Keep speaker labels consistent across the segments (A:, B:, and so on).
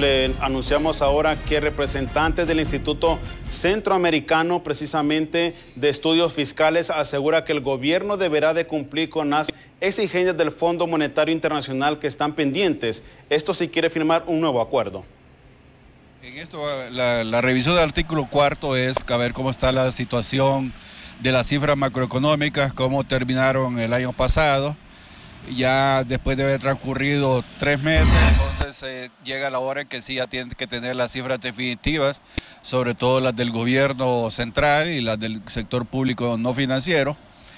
A: Le anunciamos ahora que representantes del Instituto Centroamericano, precisamente de Estudios Fiscales, asegura que el gobierno deberá de cumplir con las exigencias del Fondo Monetario Internacional que están pendientes. Esto si quiere firmar un nuevo acuerdo.
B: En esto, la revisión del artículo 4 es a ver cómo está la situación de las cifras macroeconómicas, cómo terminaron el año pasado. Ya después de haber transcurrido 3 meses, entonces llega la hora en que sí ya tienen que tener las cifras definitivas, sobre todo las del gobierno central y las del sector público no financiero.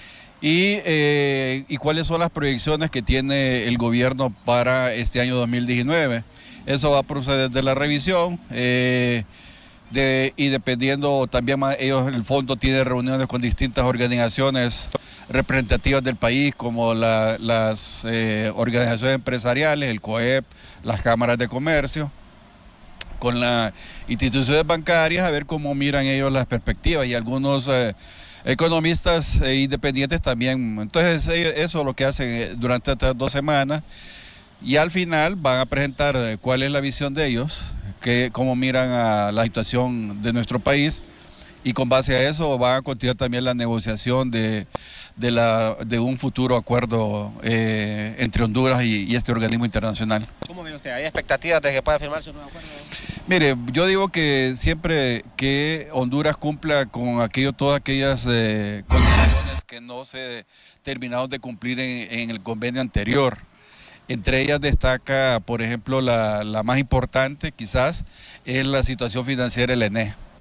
B: Y cuáles son las proyecciones que tiene el gobierno para este año 2019. Eso va a proceder de la revisión y dependiendo también, el fondo tiene reuniones con distintas organizaciones representativas del país, como las organizaciones empresariales, el COEP, las cámaras de comercio, con las instituciones bancarias, a ver cómo miran ellos las perspectivas, y algunos economistas independientes también. Entonces eso es lo que hacen durante estas 2 semanas, y al final van a presentar cuál es la visión de ellos, cómo miran a la situación de nuestro país, y con base a eso van a continuar también la negociación de un futuro acuerdo entre Honduras y este organismo internacional.
C: ¿Cómo ve usted? ¿Hay expectativas de que pueda firmarse un nuevo acuerdo?
B: Mire, yo digo que siempre que Honduras cumpla con todas aquellas condiciones que no se terminaron de cumplir en el convenio anterior. Entre ellas destaca, por ejemplo, la más importante quizás, es la situación financiera del ENE.